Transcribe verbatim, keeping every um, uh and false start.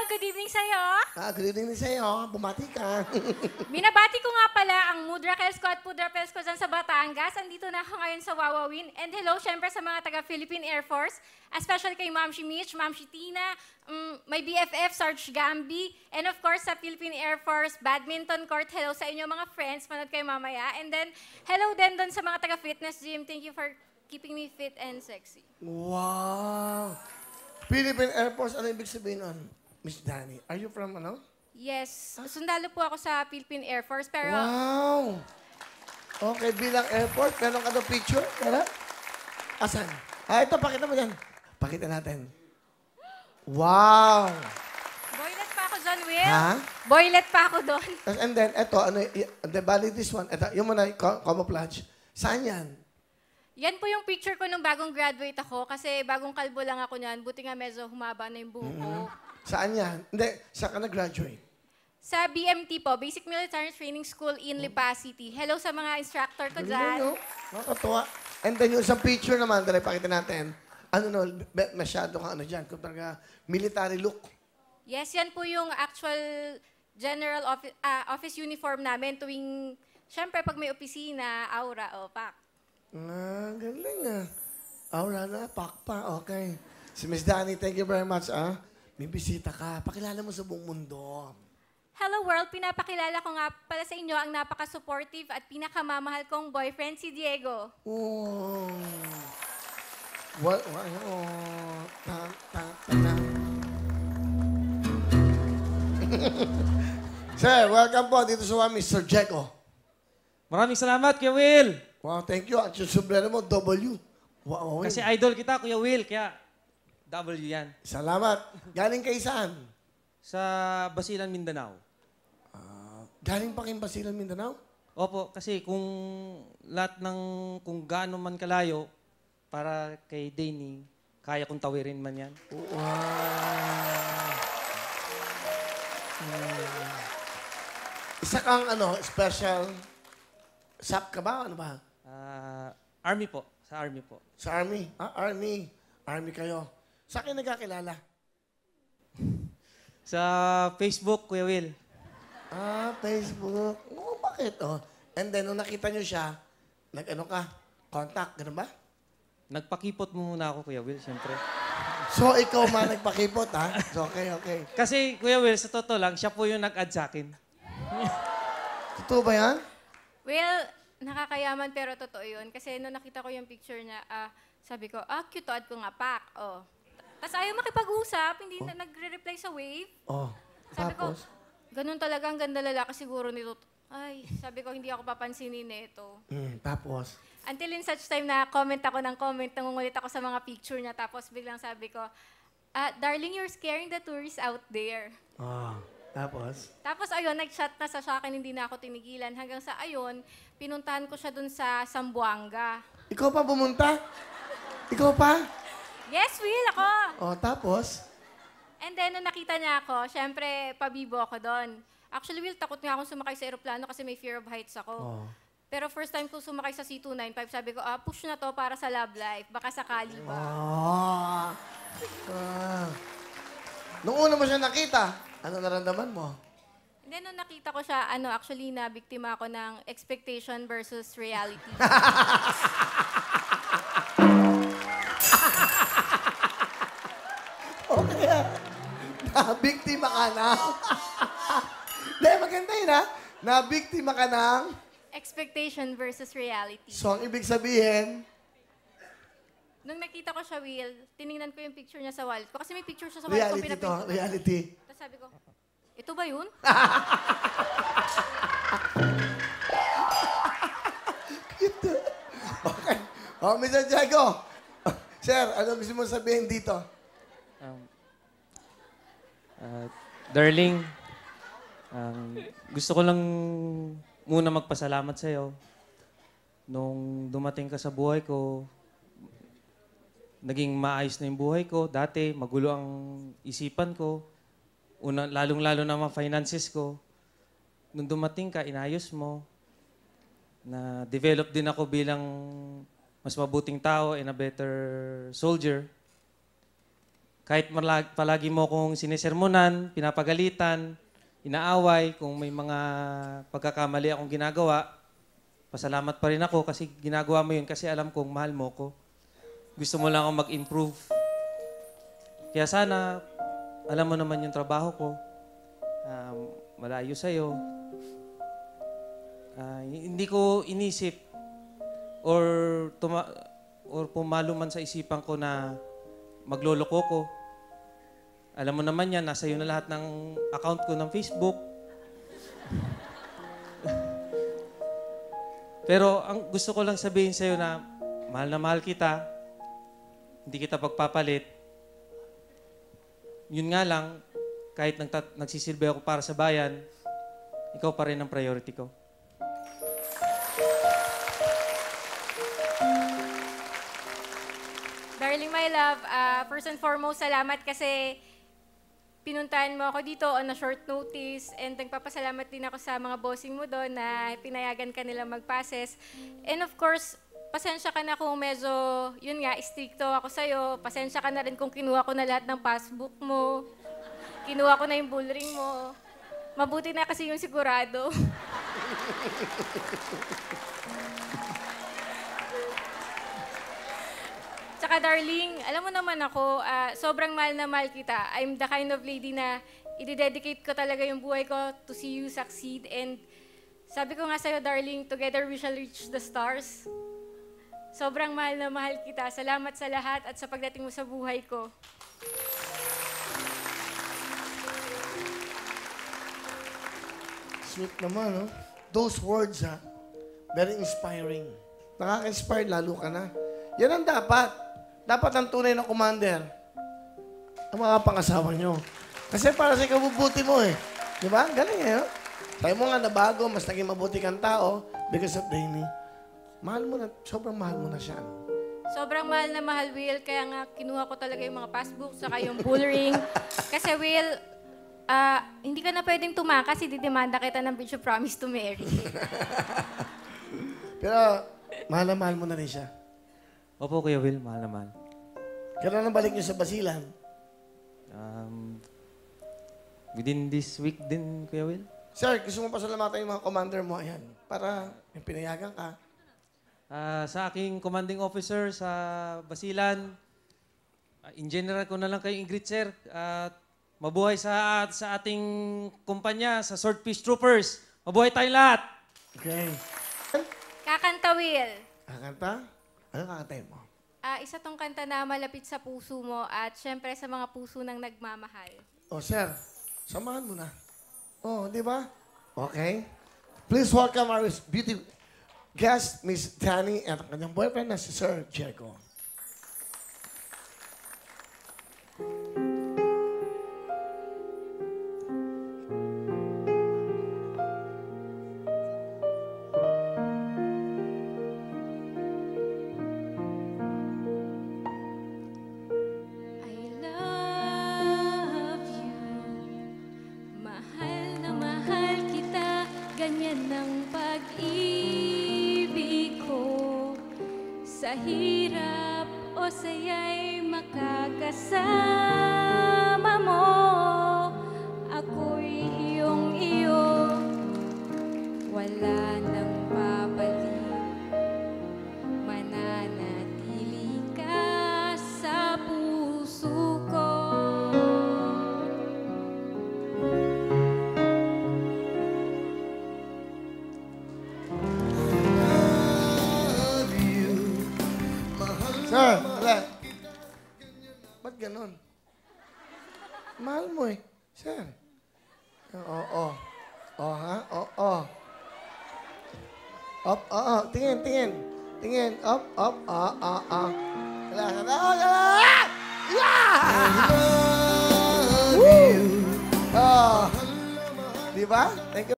good evening sa'yo. Ah, good evening sa'yo. Bumati ka. Binabati ko nga pala ang Mudra Kelsko at Pudra Pelsko dyan sa Batangas. Andito na ako ngayon sa Wawawin. And hello, syempre sa mga taga-Philippine Air Force. Especially kay Ma'am Shi Mitch, Ma'am Shi Tina, um, my B F F, Sarge Gambi. And of course, sa Philippine Air Force Badminton Court. Hello sa inyo mga friends. Manood kayo mamaya. And then, hello din doon sa mga taga-Fitness Gym. Thank you for keeping me fit and sexy. Wow. Philippine Air Force, ano ibig sabihin nun? Miss Danny, are you from ano? Yes, sundalo po ako sa Philippine Air Force, pero... Wow! Okay, bilang Air Force, meron ka daw picture? Meron? Asan? Ah, ito, pakita mo yan. Pakita natin. Wow! Boylet pa ako doon, Will. Ha? Boylet pa ako doon. And then, ito, ano, y- the bali this one, ito, yung muna, co- camouflage. Saan yan? Yan po yung picture ko nung bagong graduate ako kasi bagong kalbo lang ako niyan. Buti nga medyo humaba na yung buhok ko. Saan yan? Hindi, saan ka nag-graduate? Sa B M T po, Basic Military Training School in Lipa City. Hello sa mga instructor ko dyan. Ano, nakakatuwa. And then yung sa picture naman, dali, pakita natin. Ano no, be- masyado kang ano dyan, kung talaga military look. Yes, yan po yung actual general office, office uniform namin tuwing, syempre pag may opisina, aura, o pak. Ah, galing ah. Aura na, pakpa, okay. Si Miss Danny, thank you very much ah. May bisita ka, pakilala mo sa buong mundo. Hello world, pinapakilala ko nga pala sa inyo ang napaka-supportive at pinakamamahal kong boyfriend, si Diego. Oh. What, what, oh. Ta, ta, ta, ta. Sir, welcome po dito sa Mister Jeco. Maraming salamat, Kuya Will. Wow, thank you. At yung sombrero mo, W. Wow, Kasi idol kita, Kuya Will, kaya W yan. salamat. Galing kay saan? Sa Basilan, Mindanao. Galing pa kay Basilan, Mindanao? Opo, kasi kung lahat ng, kung gaano man kalayo, para kay Danny, kaya kong tawirin man yan. Wow. Hmm. Isa kang ano, special S A P ka ba? Ano ba? Ah, Army po, sa Army po. Sa Army? Ah, Army. Army kayo. Sa akin nagkakilala? Sa Facebook, Kuya Will. Ah, Facebook. Oo, bakit? Oh. And then, nung nakita nyo siya, nag-ano ka? Contact, gano'n ba? Nagpakipot mo muna ako, Kuya Will, siyempre. So, ikaw man nagpakipot, ha? So, okay, okay. Kasi, Kuya Will, sa totoo lang, siya po yung nag-add sa akin. Totoo ba yan? Well, nakakayaman pero totoo yun. Kasi nung nakita ko yung picture niya, ah, sabi ko, ah, cute to, add ko nga, pak. Oh. Tapos ayaw makipag-usap, hindi na nagre-reply sa wave. Oh. Sabi ko, Tapos? ganun talaga ang ganda lalaki siguro nito. Ay, sabi ko, hindi ako papansinin nito. Mm, tapos? Until in such time na comment ako ng comment, nangungulit ako sa mga picture niya, tapos biglang sabi ko, ah, darling, you're scaring the tourists out there. Oh. Tapos? Tapos ayun, nag-chat na sa akin, hindi na ako tinigilan. Hanggang sa ayun, pinuntahan ko siya dun sa Sambuanga. Ikaw pa pumunta? Ikaw pa? Yes, Will, ako! Oh, tapos? And then, nung nakita niya ako, syempre, pabibo ako doon. Actually, Will, takot nga akong sumakay sa aeroplano kasi may fear of heights ako. Oh. Pero first time ko sumakay sa C two ninety-five, sabi ko, ah, push na to para sa love life. Baka sakali ba? Ah. Ah. Nung una mo siya nakita, ano naramdaman mo? And then, nung nakita ko siya, ano, actually, na biktima ako ng expectation versus reality. Okay ah. Nabiktima ka na. Hindi, maganda yun ha. Nabiktima ka ng... Expectation versus reality. So, ang ibig sabihin, Nung nakita ko siya, Will, tiningnan ko yung picture niya sa wallet ko. Kasi may picture siya sa wallet ko. reality to, pinapinto ko. reality. Tapos sabi ko, ito ba yun? Ito. Okay. Oh, Mister Diego. Sir, ano gusto mo sabihin dito? Um, ah, darling, um, gusto ko lang muna magpasalamat sa'yo. Nung dumating ka sa buhay ko, naging maayos na yung buhay ko. Dati, magulo ang isipan ko. Una, lalong-lalo na mga finances ko. Nung dumating ka, inayos mo. Na-develop din ako bilang mas mabuting tao and a better soldier. Kahit malag- palagi mo kong sinisermonan, pinapagalitan, inaaway, kung may mga pagkakamali akong ginagawa, pasalamat pa rin ako kasi ginagawa mo yun kasi alam kong mahal mo ko. Gusto mo lang ako mag-improve. Kaya sana, alam mo naman yung trabaho ko. Um, malayo sa'yo. Ah, hindi ko inisip or, tuma- or pumalo man sa isipan ko na magloloko ko. Alam mo naman yan, nasa iyo na lahat ng account ko ng Facebook. Pero ang gusto ko lang sabihin sa'yo na mahal na mahal kita, hindi kita pagpapalit. Yun nga lang, kahit nagtat- nagsisilbi ako para sa bayan, ikaw pa rin ang priority ko. Darling, my love, ah, first and foremost, salamat kasi pinuntahan mo ako dito on a short notice and nagpapasalamat din ako sa mga bossing mo doon na pinayagan ka nila mag-passes. And of course, pasensya ka na kung medyo, yun nga, stricto ako sa'yo. Pasensya ka na rin kung kinuha ko na lahat ng passbook mo. Kinuha ko na yung bullring mo. Mabuti na kasi yung sigurado. Tsaka darling, alam mo naman ako, ah, sobrang mahal na mahal kita. I'm the kind of lady na i-dedicate ko talaga yung buhay ko to see you succeed. And sabi ko nga sa'yo, darling, together we shall reach the stars. Sobrang mahal na mahal kita. Salamat sa lahat at sa pagdating mo sa buhay ko. Sweet naman, no? Those words, ha? Very inspiring. Nakaka-inspire, lalo ka na. Yan ang dapat. Dapat ang tunay na commander, ang mga pangasawa nyo. Kasi para sa ikabubuti mo, eh. Di ba? Galing, eh, no? Tayo mo nga nabago, mas naging mabuti kang tao because of Danny. Mahal mo na, sobrang mahal mo na siya, no? Sobrang mahal na mahal, Will. Kaya nga, kinuha ko talaga yung mga passbook, saka yung bullring. Kasi, Will, ah, hindi ka na pwedeng tumakas, ididemanda kita ng breach of promise to marry. Pero, mahal na mahal mo na rin siya. Opo, Kuya Will, mahal na mahal. Kailan ang balik niyo sa Basilan? Um, within this week din, Kuya Will? Sir, gusto mo pasalamatan yung mga commander mo, ayan, para yung pinayagan ka. Ah, sa aking commanding officer sa Basilan, ah, in general ko na lang kayo i-greet, sir. At mabuhay sa, sa ating kumpanya, sa Swordfish Troopers. Mabuhay tayong lahat! Okay. Kakanta, Will. Kakanta? Ano kakantayin mo? Ah, isa tong kanta na malapit sa puso mo at syempre sa mga puso ng nagmamahal. Oh, sir, samahan mo na. Oh, di ba? Okay. Please welcome our beautiful guest, Miss Danny, at ang kanyang boyfriend na si Sir Diego. I love you. Mahal na mahal kita. Ganyan ang pag-ibig ko. Sa hirap o saya'y makakasama mo. Ako'y iyong iyo. Wala nang papalit. Mananatili ka sa puso ko. Sir, wala. Ba't ganon? Mahal mo eh. Sir. Oo, oo. Oo, ha? Oo, oo. Up, oo. Tingin, tingin. Tingin. Up, up, ah, ah, ah. Wala, wala, wala! Yeah! Woo! Oh. Di ba? Thank you.